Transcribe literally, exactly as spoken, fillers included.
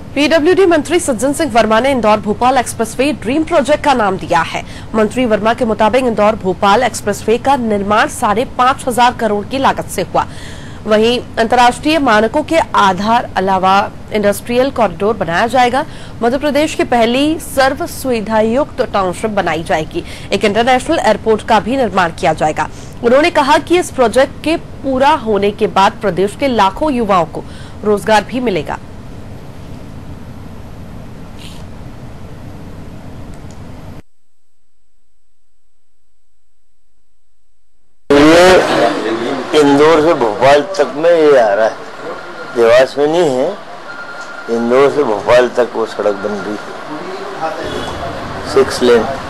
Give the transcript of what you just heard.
PWD मंत्री सज्जन सिंह वर्मा ने Indore Bhopal expressway dream project का नाम दिया है। मंत्री वर्मा के मुताबिक इंदौर भोपाल एक्सप्रेसवे का निर्माण साढ़े पांच हजार करोड़ की लागत से हुआ। वहीं अंतर्राष्ट्रीय मानकों के आधार अलावा इंडस्ट्रियल कॉरिडोर बनाया जाएगा। मध्य प्रदेश की पहली सर्व सुविधायुक्त टाउनशिप बनाई जाएगी। एक इंटरनेशनल एयरपोर्ट का भी निर्माण किया जाएगा। उन्होंने कहा कि इस प्रोजेक्ट के पूरा होने के बाद प्रदेश के लाखों युवाओं को रोजगार भी मिलेगा। इंदौर से भोपाल तक में ये आ रहा है, देवास में नहीं है। इंदौर से भोपाल तक वो सड़क बन रही है, सिक्स लेन।